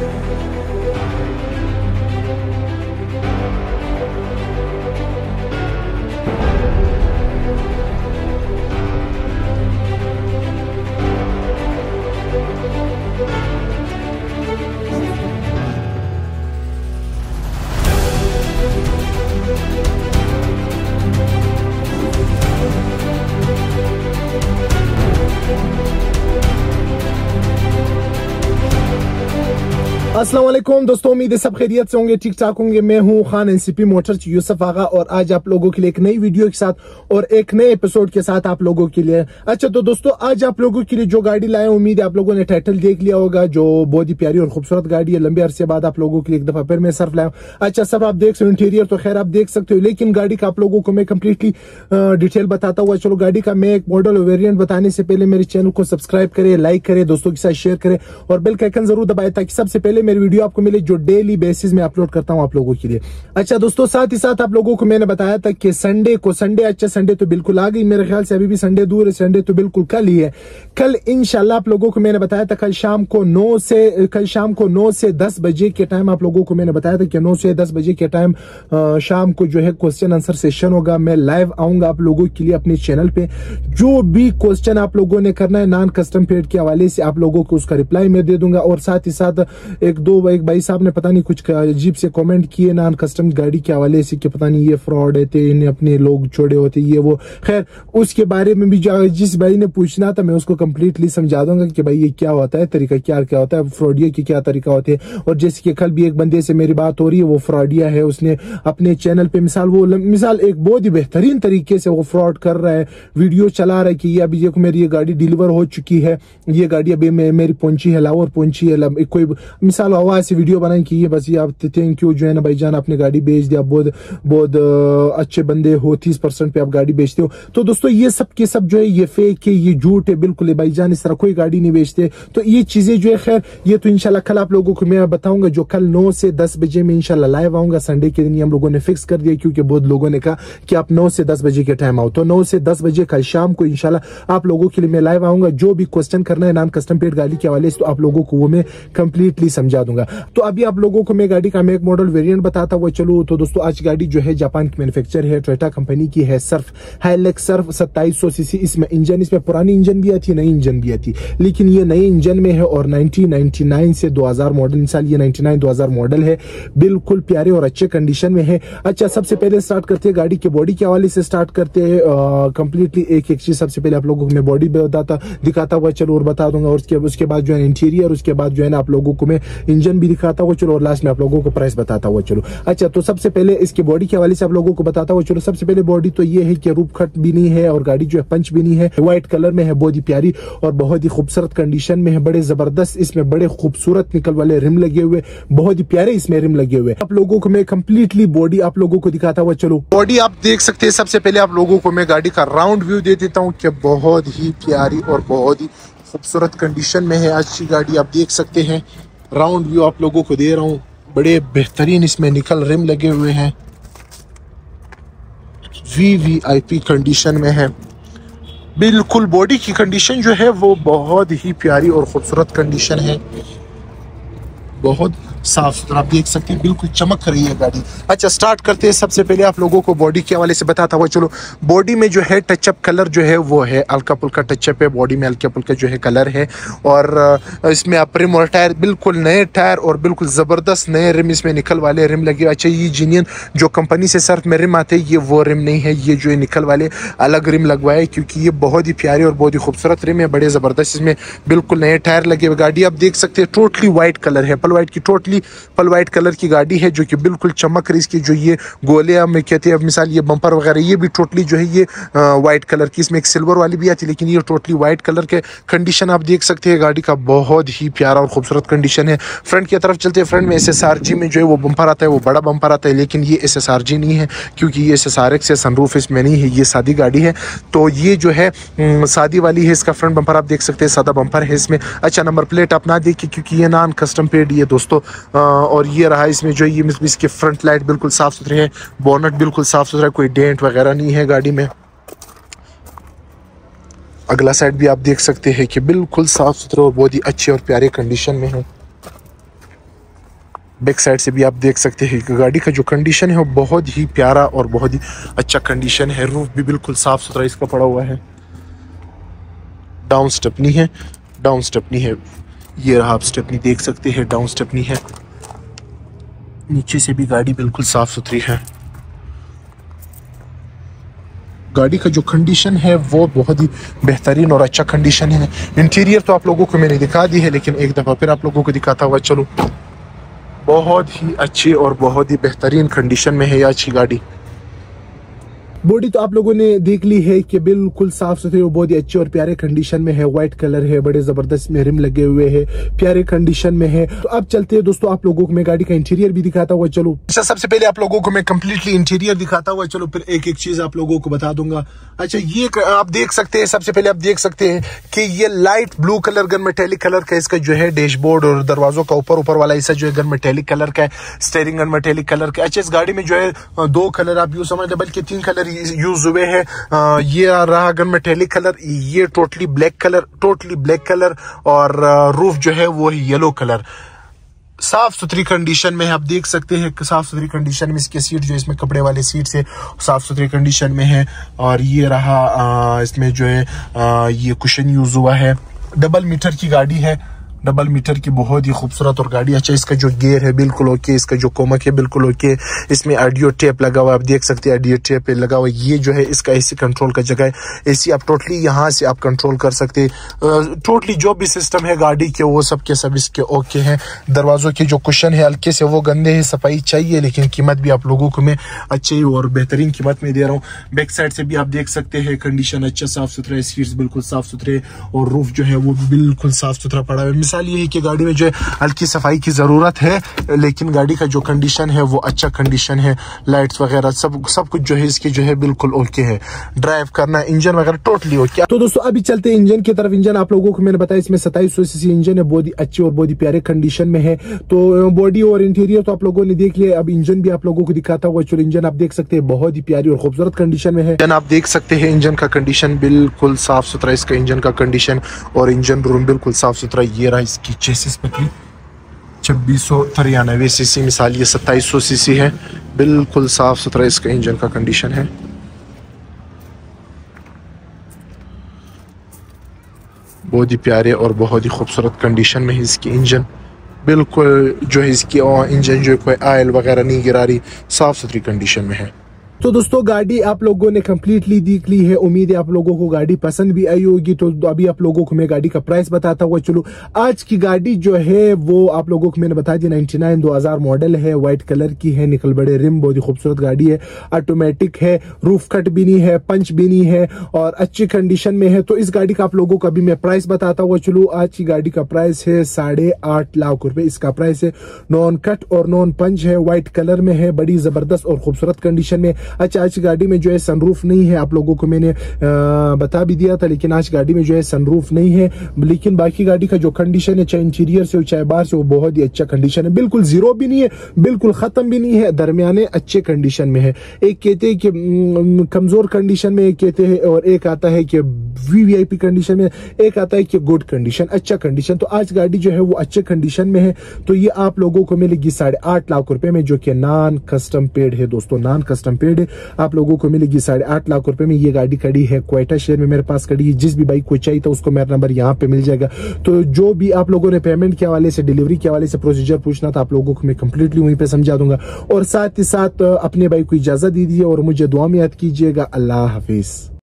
अस्सलाम वालेकुम दोस्तों, उम्मीद है सब खैरियत से होंगे, ठीक ठाक होंगे। मैं हूं खान एनसीपी मोटर्स यूसुफ आगा और आज आप लोगों के लिए एक नई वीडियो के साथ और एक नए एपिसोड के साथ आप लोगों के लिए। अच्छा तो दोस्तों, आज आप लोगों के लिए जो गाड़ी लाया, उम्मीद है आप लोगों ने टाइटल देख लिया होगा, जो बहुत ही प्यारी और खूबसूरत गाड़ी है। लंबे अरसे बाद आप लोगों के लिए एक दफा फिर मैं सर्फ लाया। अच्छा सर, आप देख सकते हो इंटीरियर तो खैर आप देख सकते हो, लेकिन गाड़ी का आप लोगों को मैं कंप्लीटली डिटेल बताता हुआ चलो। गाड़ी का मैं एक मॉडल वेरिएंट बताने से पहले मेरे चैनल को सब्सक्राइब करें, लाइक करें, दोस्तों के साथ शेयर करें और बेल का आइकन जरूर दबाएं ताकि सबसे पहले मेरी वीडियो आपको मिले जो डेली बेसिस में अपलोड करता हूं आप लोगों के लिए। अच्छा दोस्तों, साथ ही साथ आप लोगों को मैंने बताया था कि संडे अच्छा संडे तो बिल्कुल आ गई, मेरे ख्याल से अभी भी संडे दूर है, संडे तो बिल्कुल कल ही है। कल इंशाल्लाह आप लोगों को मैंने बताया था कल शाम को 9 से 10 बजे के टाइम आप लोगों को मैंने बताया था कि 9 से 10 बजे के टाइम शाम को जो है क्वेश्चन आंसर सेशन होगा। मैं लाइव आऊंगा आप लोगों के लिए अपने चैनल पे। जो भी क्वेश्चन आप लोगों ने करना है नॉन कस्टम पेड के हवाले से आप लोगों को उसका रिप्लाई मैं दे दूंगा। और साथ ही साथ एक भाई साहब ने पता नहीं कुछ अजीब से कमेंट किए नॉन कस्टम गाड़ी के हवाले से कि पता नहीं ये फ्रॉड है, इन्हें अपने लोग छोड़े होते ये वो। खैर उसके बारे में भी जिस भाई ने पूछना था मैं उसको कंप्लीटली समझा दूंगा कि भाई ये क्या होता है, तरीका क्या होता है, फ्रॉडिया की क्या तरीका होते हैं। और जैसे कि कल भी एक बंदे से मेरी बात हो रही है, वो फ्रॉडिया है, उसने अपने चैनल पे मिसाल एक बहुत ही बेहतरीन तरीके से वो फ्रॉड कर रहा है, वीडियो चला रहा है कि ये अभी देखो मेरी ये गाड़ी डिलीवर हो चुकी है, ये गाड़ी अभी मेरी पहुंची है, लाहौर पहुंची है। कोई मिसाल आवाज से वीडियो बनाई कि ये बस ये आप थैंक यू जो है ना भाईजान आपने गाड़ी बेच दिया, बहुत अच्छे बंदे हो, 30% पे आप गाड़ी बेचते हो। तो दोस्तों ये सब के सब जो है ये फेक है, ये झूठ है बिल्कुल है भाईजान, इस तरह कोई गाड़ी नहीं बेचते। तो ये चीजें जो है खैर ये तो इंशाल्लाह कल आप लोगों को मैं बताऊंगा, जो कल 9 से 10 बजे में इंशाल्लाह लाइव आऊंगा। संडे के दिन हम लोगों ने फिक्स कर दिया क्योंकि बहुत लोगों ने कहा कि आप 9 से 10 बजे के टाइम आओ, तो 9 से 10 बजे कल शाम को इंशाल्लाह आप लोगों के लिए मैं लाइव आऊंगा। जो भी क्वेश्चन करना है नॉन कस्टम पेड गाड़ी के हवाले से तो आप लोगों को वो मैं कंप्लीटली समझा दूंगा। तो अभी आप लोगों को मैं गाड़ी का मैं एक मॉडल वेरिएंट बताता हुआ चलो। तो दोस्तों आज गाड़ी जो है जापान की मैन्युफैक्चर है, टोयोटा कंपनी की है, सर्फ हाइलक्स सर्फ 2700 सीसी। इसमें इंजन, इसमें पुरानी इंजन भी आती है, नई इंजन भी आती, लेकिन ये नई इंजन में है और 1999 से 2000 मॉडल, मिसाल ये 99-2000 मॉडल है, बिल्कुल प्यारे और अच्छे कंडीशन में है। अच्छा सबसे पहले स्टार्ट करते हैं गाड़ी के बॉडी के हवाले से, स्टार्ट करते हैं कंप्लीटली एक चीज सबसे पहले आप लोगों को मैं बॉडी दिखाता हुआ चलो और बता दूंगा। और उसके बाद जो है इंटीरियर, उसके बाद जो है ना आप लोगों को मैं इंजन भी दिखाता हुआ चलो और लास्ट में आप लोगों को प्राइस बताता हुआ चलो। अच्छा तो सबसे पहले इसके बॉडी के हवाले से आप लोगों को बताता हुआ चलो। सबसे पहले बॉडी तो ये है कि रूप खट भी नहीं है और गाड़ी जो है पंच भी नहीं है, व्हाइट कलर में है, बहुत ही प्यारी और बहुत ही खूबसूरत कंडीशन में है। बड़े जबरदस्त इसमें बड़े खूबसूरत निकल वाले रिम लगे हुए, बहुत ही प्यारे इसमें रिम लगे हुए। आप लोगों को मैं कंप्लीटली बॉडी आप लोगों को दिखाता हुआ चलो। बॉडी आप देख सकते हैं। सबसे पहले आप लोगों को मैं गाड़ी का राउंड व्यू दे देता हूँ कि बहुत ही प्यारी और बहुत ही खूबसूरत कंडीशन में है आज की गाड़ी। आप देख सकते हैं, राउंड व्यू आप लोगों को दे रहा हूँ, बड़े बेहतरीन इसमें निकल रिम लगे हुए हैं, VVIP कंडीशन में है बिल्कुल। बॉडी की कंडीशन जो है वो बहुत ही प्यारी और खूबसूरत कंडीशन है, बहुत साफ सुथरा आप देख सकते हैं, बिल्कुल चमक रही है गाड़ी। अच्छा स्टार्ट करते हैं। सबसे पहले आप लोगों को बॉडी के हवाले से बताता हुआ चलो। बॉडी में जो है टचअप कलर जो है वो है हल्का फुल्का टचअप है, बॉडी में हल्का फुल्का जो है कलर है। और इसमें आप रिम और टायर बिल्कुल नए टायर और बिल्कुल जबरदस्त नए रिम इसमें निकल वाले रिम लगे। अच्छा ये जीनियन जो कंपनी से सर्फ में रिम आते हैं ये वो रिम नहीं है, ये जो है निकल वाले अलग रिम लगवाए क्योंकि ये बहुत ही प्यारी और बहुत ही खूबसूरत रिम है, बड़े जबरदस्त इसमें बिल्कुल नए टायर लगे हुए। गाड़ी आप देख सकते हैं टोटली व्हाइट कलर है, पल व्हाइट की टोटली पल व्हाइट कलर की गाड़ी है जो कि बिल्कुल चमक रही। इसकी जो ये गोले में कहते हैं मिसाल ये बम्पर वगैरह ये भी टोटली जो है ये व्हाइट कलर की, इसमें एक सिल्वर वाली भी आती है लेकिन ये टोटली व्हाइट कलर के कंडीशन आप देख सकते हैं। गाड़ी का बहुत ही प्यारा और खूबसूरत कंडीशन है। फ्रंट की तरफ चलते हैं। फ्रंट में SSRG में जो है वो बम्पर आता है, वो बड़ा बम्पर आता है, लेकिन ये SSRG नहीं है क्योंकि ये SSRX से सनरूफ इसमें नहीं है, ये सादी गाड़ी है। तो ये जो है सादी वाली है। इसका फ्रंट बम्पर आप देख सकते हैं, सादा बम्पर है इसमें। अच्छा नंबर प्लेट आप ना देखिए क्योंकि ये नॉन कस्टम पेड ये दोस्तों। और ये रहा इसमें जो ये इसके फ्रंट लाइट बिल्कुल साफ सुथरे हैं, बोनट बिल्कुल साफ सुथरा, कोई डेंट वगैरह नहीं है गाड़ी में। अगला साइड भी आप देख सकते हैं कि बिल्कुल साफ सुथरा और बहुत ही अच्छे और प्यारे कंडीशन में है। बैक साइड से भी आप देख सकते हैं कि गाड़ी का जो कंडीशन है वो बहुत ही प्यारा और बहुत ही अच्छा कंडीशन है। रूफ भी बिल्कुल साफ सुथरा इसका पड़ा हुआ है। डाउन स्टेपनी है, डाउन स्टेपनी है, ये रहा आप स्टेपनी देख सकते हैं, डाउन स्टेपनी है। नीचे से भी गाड़ी बिल्कुल साफ सुथरी है। गाड़ी का जो कंडीशन है वो बहुत ही बेहतरीन और अच्छा कंडीशन है। इंटीरियर तो आप लोगों को मैंने दिखा दी है, लेकिन एक दफ़ा फिर आप लोगों को दिखाता हुआ चलो। बहुत ही अच्छी और बहुत ही बेहतरीन कंडीशन में है ये अच्छी गाड़ी। बॉडी तो आप लोगों ने देख ली है कि बिल्कुल साफ सुथरी और बहुत ही अच्छे और प्यारे कंडीशन में है। व्हाइट कलर है, बड़े जबरदस्त में रिम लगे हुए हैं, प्यारे कंडीशन में है। तो अब चलते हैं दोस्तों, आप लोगों को मैं गाड़ी का इंटीरियर भी दिखाता हुआ चलो। अच्छा, सबसे पहले आप लोगों को मैं कंप्लीटली इंटीरियर दिखाता हुआ चलो, फिर एक एक चीज आप लोगों को बता दूंगा। अच्छा, ये आप देख सकते हैं, सबसे पहले आप देख सकते हैं कि ये light blue colour gun metallic colour का इसका जो है डैशबोर्ड और दरवाजों का ऊपर वाला हिस्सा जो है गन मेटेलिक कलर का है। स्टीयरिंग गन मेटेलिक कलर का। अच्छा, इस गाड़ी में जो है 2 कलर आप यूज समझ, बल्कि 3 कलर यूज हुए हैं। ये रहा गन मेटेलिक कलर, ये टोटली ब्लैक कलर और रूफ जो है वो येलो कलर। साफ सुथरी कंडीशन में है, आप देख सकते हैं साफ सुथरी कंडीशन में इसके सीट जो इसमें कपड़े वाले सीट से साफ सुथरी कंडीशन में है। और ये रहा इसमें जो है ये कुशन यूज हुआ है। डबल मीटर की गाड़ी है, डबल मीटर की बहुत ही खूबसूरत और गाड़ी। अच्छा, इसका जो गियर है बिल्कुल ओके, इसका जो कोमक है बिल्कुल ओके। इसमें ऑडियो टेप लगा हुआ, आप देख सकते हैं ऑडियो टेप लगा हुआ। ये जो है इसका एसी कंट्रोल का जगह है। एसी आप टोटली यहाँ से आप कंट्रोल कर सकते हैं। टोटली जो भी सिस्टम है गाड़ी के वो सब के सब इसके ओके हैं। दरवाजों के जो कुशन है हल्के से वो गंदे हैं, सफाई चाहिए, लेकिन कीमत भी आप लोगों को मैं अच्छी और बेहतरीन कीमत में दे रहा हूँ। बैक साइड से भी आप देख सकते हैं कंडीशन अच्छा साफ सुथरा है, सीट्स बिल्कुल साफ सुथरे और रूफ जो है वो बिल्कुल साफ सुथरा पड़ा है। मिसाल ये है कि गाड़ी में जो है हल्की सफाई की जरूरत है, लेकिन गाड़ी का जो कंडीशन है वो अच्छा कंडीशन है। लाइट्स वगैरह सब कुछ जो है इसकी जो है बिल्कुल ओके है। ड्राइव करना, इंजन वगैरह टोटली ओके। तो दोस्तों अभी चलते हैं इंजन की तरफ। इंजन आप लोगों को मैंने बताया इसमें 2700 सीसी इंजन है, बहुत ही अच्छे और बहुत ही प्यारे कंडीशन में है। तो बॉडी और इंटीरियर तो आप लोगों ने देख लिया, अब इंजन भी आप लोगों को दिखाता हुआ चलो। इंजन आप देख सकते हैं बहुत ही प्यारी और खूबसूरत कंडीशन में है। इंजन आप देख सकते हैं, इंजन का कंडीशन बिल्कुल साफ सुथरा, इसका इंजन का कंडीशन और इंजन रूम बिल्कुल साफ सुथरा। ये रहा इसकी चेसिस पतली 2693 सीसी, मिसाल ये 2700 सीसी है। बिल्कुल साफ सुथरा इसका इंजन का कंडीशन है। बहुत ही प्यारे और बहुत ही खूबसूरत कंडीशन में है इसकी इंजन। बिल्कुल जो है इसकी इंजन जो कोई ऑयल वगैरह नहीं गिरा रही, साफ सुथरी कंडीशन में है। तो दोस्तों गाड़ी आप लोगों ने कंप्लीटली देख ली है, उम्मीद है आप लोगों को गाड़ी पसंद भी आई होगी। तो अभी आप लोगों को मैं गाड़ी का प्राइस बताता हुआ चलो। आज की गाड़ी जो है वो आप लोगों को मैंने बता दी 99 2000 मॉडल है, व्हाइट कलर की है, निकल बड़े रिम, बहुत ही खूबसूरत गाड़ी है, ऑटोमेटिक है, रूफ कट भी नहीं है, पंच भी नहीं है और अच्छी कंडीशन में है। तो इस गाड़ी का आप लोगों को अभी मैं प्राइस बताता हुआ चलो। आज की गाड़ी का प्राइस है 8.5 लाख रुपए। इसका प्राइस है, नॉन कट और नॉन पंच है, व्हाइट कलर में है, बड़ी जबरदस्त और खूबसूरत कंडीशन में। अच्छा, आज गाड़ी में जो है सनरूफ नहीं है, आप लोगों को मैंने बता भी दिया था, लेकिन आज गाड़ी में जो है सनरूफ नहीं है। लेकिन बाकी गाड़ी का जो कंडीशन है, चाहे इंटीरियर से हो चाहे बाहर से, वो बहुत ही अच्छा कंडीशन है। बिल्कुल जीरो भी नहीं है, बिल्कुल खत्म भी नहीं है, दरमियाने अच्छे कंडीशन में है। एक कहते हैं कि कमजोर कंडीशन में, एक कहते हैं, और एक आता है कि वीवीआईपी कंडीशन में, एक आता है कि गुड कंडीशन, अच्छा कंडीशन। तो आज गाड़ी जो है वो अच्छे कंडीशन में है। तो ये आप लोगों को मिलेगी 8.5 लाख रुपए में, जो कि नॉन कस्टम पेड है दोस्तों, नॉन कस्टम पेड है। आप लोगों को मिलेगी 8.5 लाख रुपए में। ये गाड़ी खड़ी है क्वेटा शहर में, मेरे पास खड़ी है। जिस भी बाइक को चाहिए था उसको मेरा नंबर यहाँ पे मिल जाएगा। तो जो भी आप लोगों ने पेमेंट के हवाले से, डिलीवरी के हवाले से प्रोसीजर पूछना था, आप लोगों को मैं कंप्लीटली वहीं पे समझा दूंगा। और साथ ही साथ अपने भाई को इजाजत दीजिए और मुझे दुआ में याद कीजिएगा। अल्लाह हाफिज।